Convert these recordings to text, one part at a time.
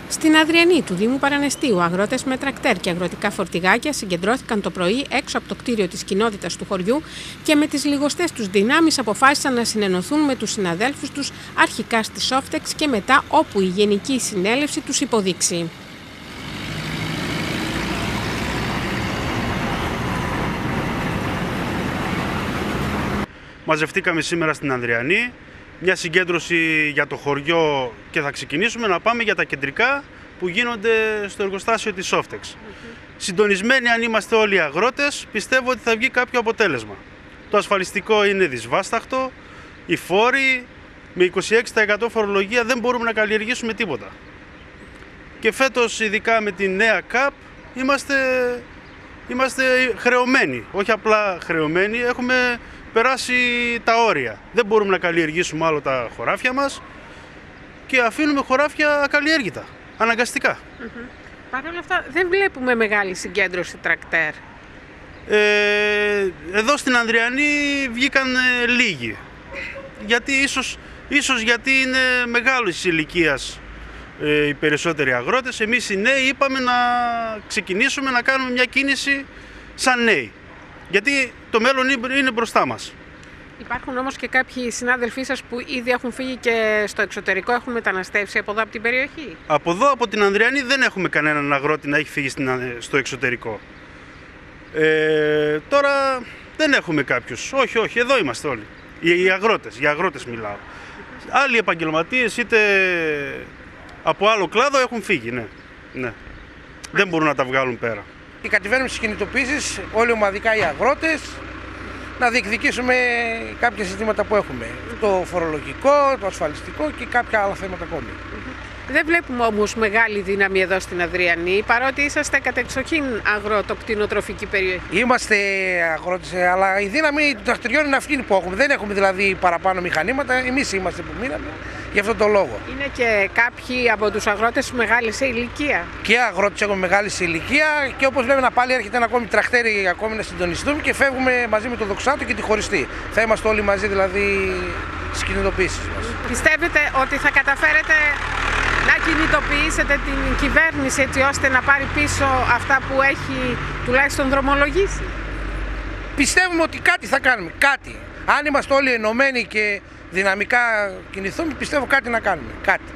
Στην Αδριανή του Δήμου Παραναιστείου, αγρότες με τρακτέρ και αγροτικά φορτηγάκια συγκεντρώθηκαν το πρωί έξω από το κτίριο της κοινότητας του χωριού και με τις λιγοστές τους δυνάμεις αποφάσισαν να συνενωθούν με τους συναδέλφους τους αρχικά στη Softex και μετά όπου η Γενική Συνέλευση τους υποδείξει. Μαζευτήκαμε σήμερα στην Ανδριανή, μια συγκέντρωση για το χωριό και θα ξεκινήσουμε να πάμε για τα κεντρικά που γίνονται στο εργοστάσιο της Softex. Συντονισμένοι αν είμαστε όλοι οι αγρότες, πιστεύω ότι θα βγει κάποιο αποτέλεσμα. Το ασφαλιστικό είναι δυσβάσταχτο, οι φόροι με 26% φορολογία δεν μπορούμε να καλλιεργήσουμε τίποτα. Και φέτος ειδικά με τη νέα ΚΑΠ είμαστε χρεωμένοι, όχι απλά χρεωμένοι, έχουμε περάσει τα όρια. Δεν μπορούμε να καλλιεργήσουμε άλλο τα χωράφια μας και αφήνουμε χωράφια ακαλλιέργητα, αναγκαστικά. Παρ' όλα αυτά δεν βλέπουμε μεγάλη συγκέντρωση τρακτέρ. Εδώ στην Ανδριανή βγήκαν λίγοι. Γιατί ίσως γιατί είναι μεγάλης ηλικίας οι περισσότεροι αγρότες. Εμείς οι νέοι είπαμε να ξεκινήσουμε να κάνουμε μια κίνηση σαν νέοι. Γιατί το μέλλον είναι μπροστά μας. Υπάρχουν όμως και κάποιοι συνάδελφοί σας που ήδη έχουν φύγει και στο εξωτερικό, έχουν μεταναστεύσει από εδώ από την περιοχή. Από εδώ, από την Ανδριανή, δεν έχουμε κανέναν αγρότη να έχει φύγει στο εξωτερικό. Τώρα δεν έχουμε κάποιους. Όχι, εδώ είμαστε όλοι. Οι αγρότες μιλάω. Άλλοι επαγγελματίες είτε από άλλο κλάδο έχουν φύγει, ναι. Δεν μπορούν να τα βγάλουν πέρα. Και κατεβαίνουμε στις κινητοποιήσεις όλοι ομαδικά οι αγρότες να διεκδικήσουμε κάποια συστήματα που έχουμε. Το φορολογικό, το ασφαλιστικό και κάποια άλλα θέματα ακόμη. Δεν βλέπουμε όμως μεγάλη δύναμη εδώ στην Αδριανή, παρότι είσαστε κατεξοχήν αγροτοκτηνοτροφική περιοχή. Είμαστε αγρότες, αλλά η δύναμη των τρακτηριών είναι αυτή που έχουμε. Δεν έχουμε δηλαδή παραπάνω μηχανήματα, εμείς είμαστε που μείναμε γι' αυτόν τον λόγο. Είναι και κάποιοι από τους αγρότες μεγάλη σε ηλικία. Και αγρότες έχουμε μεγάλη σε ηλικία και όπως βλέπουμε πάλι έρχεται ένα ακόμη τρακτέρι ακόμη να συντονιστούμε και φεύγουμε μαζί με τον δοξάτο και τη χωριστή. Θα είμαστε όλοι μαζί δηλαδή στις κινητοποιήσεις μας. Πιστεύετε ότι θα καταφέρετε να κινητοποιήσετε την κυβέρνηση έτσι ώστε να πάρει πίσω αυτά που έχει τουλάχιστον δρομολογήσει? Πιστεύουμε ότι κάτι θα κάνουμε, κάτι. Αν είμαστε όλοι ενωμένοι και δυναμικά κινηθούμε, πιστεύω κάτι να κάνουμε, κάτι.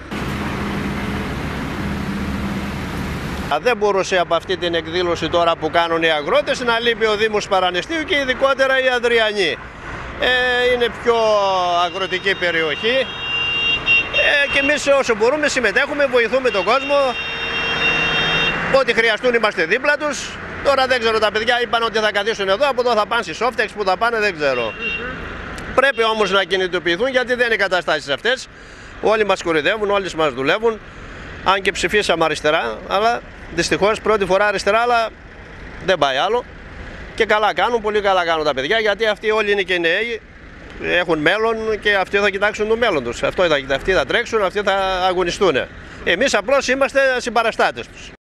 Δεν μπορούσε από αυτή την εκδήλωση τώρα που κάνουν οι αγρότες να λείπει ο Δήμος Παραναιστείου και ειδικότερα η Αδριανή. Είναι πιο αγροτική περιοχή και εμείς όσο μπορούμε συμμετέχουμε, βοηθούμε τον κόσμο. Ό,τι χρειαστούν είμαστε δίπλα τους. Τώρα δεν ξέρω, τα παιδιά είπαν ότι θα καθίσουν εδώ, από εδώ θα πάνε στη Softex, που θα πάνε δεν ξέρω. Πρέπει όμως να κινητοποιηθούν γιατί δεν είναι οι καταστάσεις αυτές. Όλοι μας κορυδεύουν, όλοι μας δουλεύουν. Αν και ψηφίσαμε αριστερά, αλλά δυστυχώς πρώτη φορά αριστερά, αλλά δεν πάει άλλο. Και καλά κάνουν, πολύ καλά κάνουν τα παιδιά, γιατί αυτοί όλοι είναι και νέοι, έχουν μέλλον και αυτοί θα κοιτάξουν το μέλλον τους. Αυτοί θα τρέξουν, αυτοί θα αγωνιστούν. Εμείς απλώς είμαστε συμπαραστάτες τους.